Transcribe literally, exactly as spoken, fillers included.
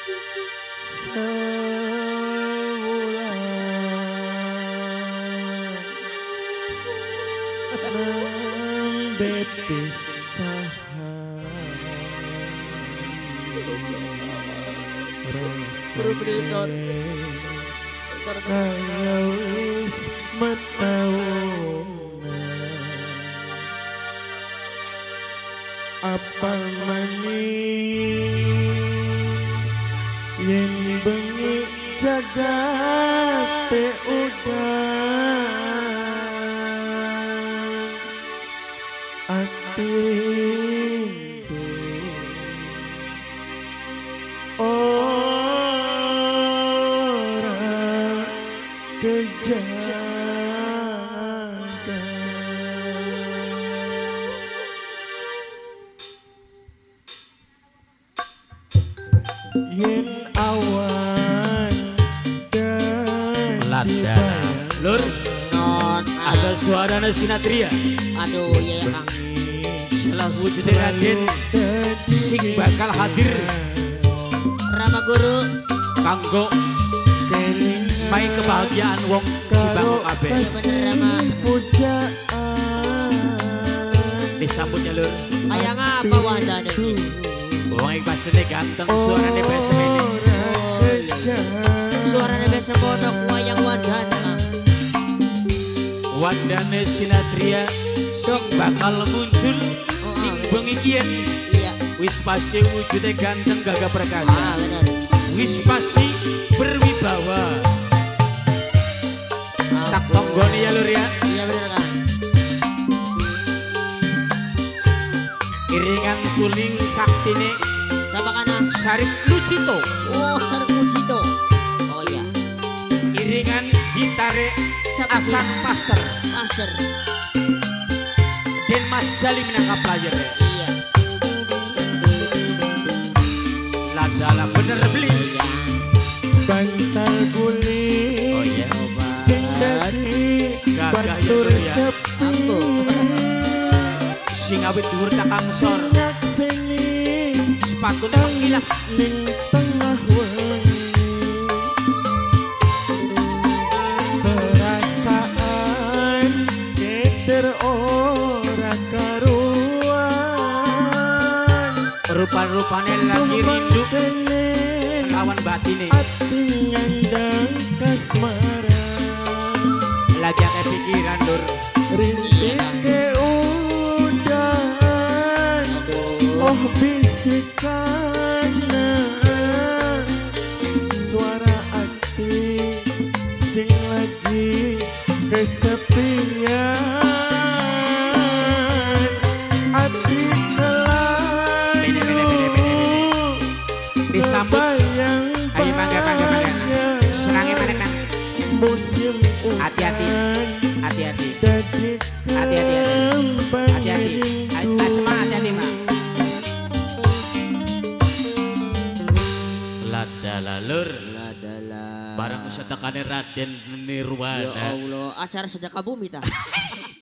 Kaya wis metauna apa maning yen bengi jagate udan atiku ora kejaga yen awan Ladana lur non ada suaranya sinatria. aduh ya Kang Salah wujudnya Raden sing bakal hadir Rama Guru kanggo main kebahagiaan wong Cibangu kabeh. ya bener Rama pujaan Disambutnya lur kayak apa Wanda nih wong iki pasene ganteng suarane besem ini. suaranya biasa bodok wayang Wandana Wandane sinatria sing bakal muncul ning bengi yen iya wis pasti wujudnya ganteng gagah perkasa. ah bener Wis pasti berwibawa. Tak tonggone ya lur ya. iya bener Kang Iringan suling saktine siapa kana Sarip Lucito. oh Sarip Lucito oh iya Iringan gitare Siapa Asan tuh? Master Master dan Mas Jali menangkap player ya. iya Ladala bener beli. iya bantal guling Oh iya. sing dadi Gagah ya batur lur ya. sepi Sing awit dhuwur takang sor. nyak seni Sepatune mengilas ning tengah wengi perasaan keder ora karuan rupa-rupane lagi rindu kene lawan batine. ati nyandang kasmaran Lagi akeh pikiran lur. rintik ke udan oh bisikan suara ati sing lagi kesepian ati kelan Bene, bene, bene, bene, bene. Disambut. Ayo mangga, mangga, mangga. Senangi mana nang. musim Hati-hati. Hati-hati. dadi Hati-hati, Hati-hati. Ayo semua hati-hati mak. Ladala lur. adalah Barang setekane Raden ya Nirwana. Allah acara sedekah bumi tah